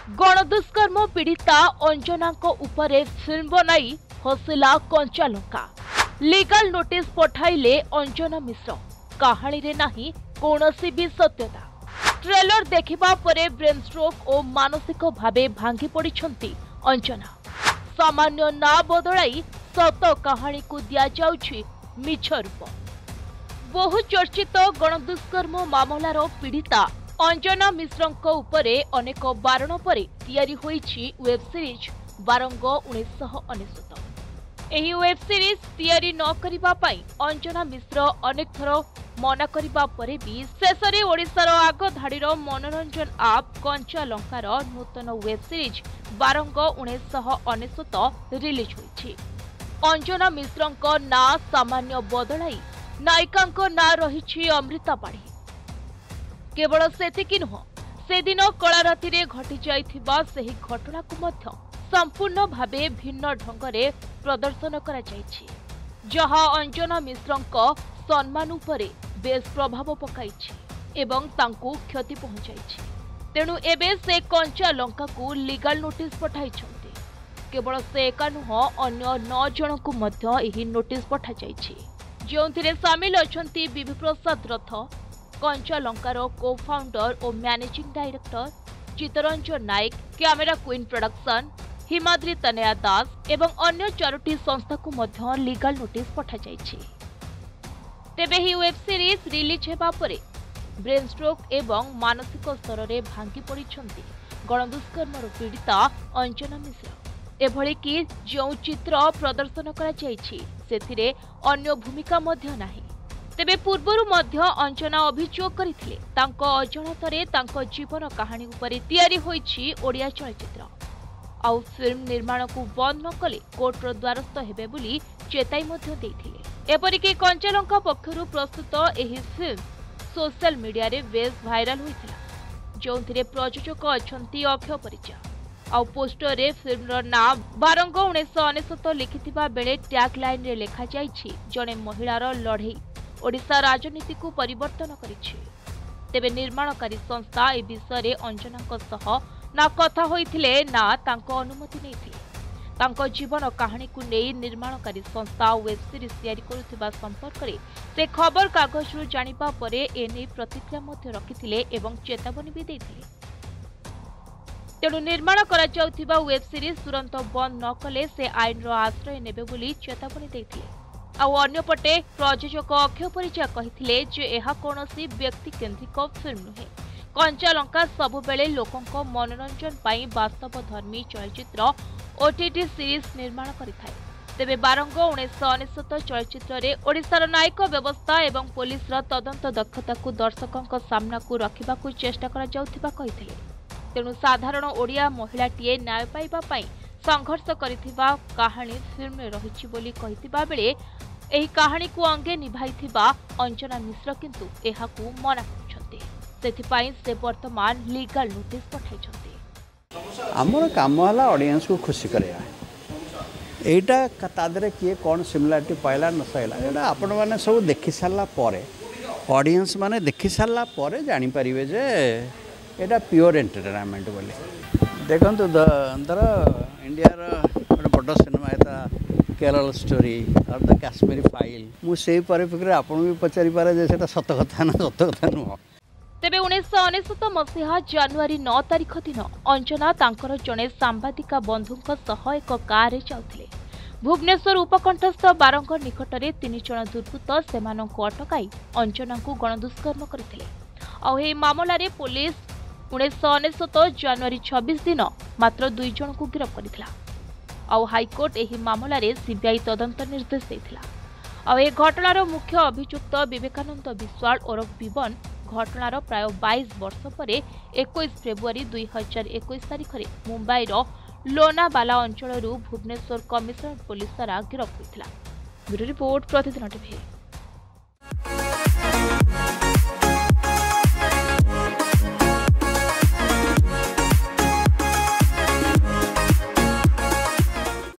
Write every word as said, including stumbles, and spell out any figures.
गणदुष्कर्म पीड़िता अंजना उपरे फिल्म बनाई हसिला कंचा लंका। लीगल नोटिस पठाइले अंजना मिश्र। कहानी रे नाही कोनोसी भी सत्यता। ट्रेलर देखिबा परे ब्रेन स्ट्रोक और मानसिक भावे भांगी पड़िछंती अंजना। सामान्य ना बदलाई सत कहानी को दिया जाउछि मिछ रूप। बहु चर्चित गणदुष्कर्म मामलार पीड़िता अंजना मिश्रଙ୍କ उपरे अनेक बारण परे तैयारी होईछि वेब सीरीज बारंग उन्नीस अनेशत। एही वेब सीरीज तैयारी न करिबा पई अंजना मिश्र अनेक थर मना करिबा परे भी शेषरे ओडिशार आग धाड़ीर मनोरंजन आप कंचा लंकार नूतन वेब सीरीज बारंग उन्नीस अनेशत रिलीज होईछि। अंजना मिश्रଙ୍କ ना सामान्य बदलाई नायिकाଙ୍କ ना रहिछि अमृता पाढ़ी। केवल सेतिकी नुह से दिन कला राति रे घटी जाइथिबा सेही घटना को मध्य संपूर्ण भावे भिन्न ढंगरे प्रदर्शन करा जाइछि, जहां अंजना मिश्रଙ୍କ सम्मान उपरे बेस प्रभाव पकाइछि एवं तांकु क्षति पहुंचाइछि। तेणु एबे से कंचा लंका को लीगल नोटिस पठाइछन्ति। केवल से एका नुह अन्य नौ जन को मध्य एही नोटिस पठा जाइछि, जोंथिरे शामिल अछन्ति बीबी प्रसाद रथ, कंचा लंकार को फाउंडर और managing director Chittaranjan Nayak, camera queen production, Himadri Tanaya Das एवं अन्य चारोटी संस्था को मध्य लीगल नोटिस पठा जाइछि। तेबे ही वेब सीरीज रिलीज हेबा परे ब्रेन स्ट्रोक एवं मानसिक स्तर रे भांगी पड़िछन्ति गणदुष्कर्मर पीड़िता अंजना मिश्र। एभଳି कि जो चित्र प्रदर्शन करा जाइछि सेथिरे अन्य भूमिका मध्य नाही। तेबे पूर्वरु मध्य अंजना अभियोग करथिले तांको अजणतरे तांको जीवन कहानी उपरे तैयारी होईछि ओडिया चलचित्र। आउ फिल्म निर्माण को बंद न कले कोर्टर द्वारस्थ हेबे बोली चेताई मध्य देथिले। एपरिके कंचा लंका पक्षरु प्रस्तुत एही फिल्म सोशल मीडिया रे बेस भाइराल होइथिला, जोंथिरे प्रयोजक अछंती अक्षय परिचा। आउ पोस्टर रे फिल्मर नाम बारंग उन्नीस अनेशत लिखिथिबा बेले टैग लाइन रे लेखा जाइछि जणे महिलार लढई ओडिशा राजनीति को परिवर्तन करिछि। तेबे निर्माणकारी संस्था ए विषय अंजनाଙ୍କ सह ना कथा होइथिले ना तांको अनुमति नैथिले। तांको जीवन कहानी को नै निर्माणकारी संस्था वेब सीरीज तैयारी करुथिबा संपर्क रे से खबर कागज रु जानिबा परे एने प्रतिक्रिया मध्य रखिथिले एवं चेतावनी भी दैथिले। तेणु निर्माण करा जाउथिबा वेब सीरीज तुरंत बंद न कले से आईन रो आश्रय नेबे बोली चेतावनी दैथिले। आउ अन्यपटे प्रयोजक अक्षय परिचा कहिथिले जे एहा कोनोसी व्यक्ति केंद्रिक फिल्म नुहे। कंचा लंका सबुबेले लोकंक मनोरंजन पाई वास्तव धर्मी चलचित्र ओटीटी सीरीज निर्माण करिथाय। तेबे बारंग उन्नीस अनेशत चलचित्र रे ओडिशार न्यायिक व्यवस्था एवं पुलिस रा तदंत दक्षता को दर्शकों सामना को रखिबा को चेष्टा करा जाउथिबा कहिथिले। तेणु साधारण ओडिया महिलाटीए न्याय पाइबा पाई संघर्ष करिथिबा कहानी फिल्म में रहिछि बोली कहिथिबा बेले एही कहानी को अंगे निभाइथिबा अंजना मिश्र किंतु एहाकू मना करछन्ते। सेथिपाई से वर्तमान लीगल नोटिस पठाइछन्ते। हमर काम वाला ऑडियंस को खुशी करेया एटा तादरे किए कौन सिमिलारिटी पाइला न सैला एटा आपण माने सब देखि सारला परे ऑडियंस माने देखि सारला परे जानि परिबे जे एटा प्योर एंटरटेनमेंट बोली। देखंतु धर इंडिया रो बड़ सिनेमा एता केरल स्टोरी और द काश्मीरी फाइल मु सेही परिप्रेक्षी आपण भी पचारि पारे जे सेटा सत कथा ना सत कथा नुह। तेबे उन्नीस अनेशत मसीहा जनवरी नौ तारिख दिन अंजना तांकर जणे सांबादिका बंधुक सह एक कार रे जाउथिले। भुवनेश्वर उपकंठस्थ बारंग निकटरे तीन जण दुर्बृत्त सेमानंकु अटकाई अंजना को गणदुष्कर्म करथिले। आ एही मामला रे पुलिस उन्नीस अनेशत जनवरी छब्बीस दिन मात्र दुई जन को गिरफ्त करथिला। आउ हाईकोर्ट एही मामला रे सीबीआई तदंत निर्देश देथिला। आउ ए घटनार मुख्य अभियुक्त विवेकानंद विश्वाल ओरफ विवन घटनार प्राय बाईस वर्ष परे इक्कीस फेब्रुआरी दुई हजार इक्कीस तारिख में मुंबईर लोनावाला अंचल भुवनेश्वर कमिशनरेट पुलिस द्वारा गिरफ्त होइथिला। Bureau report Pratidin TV.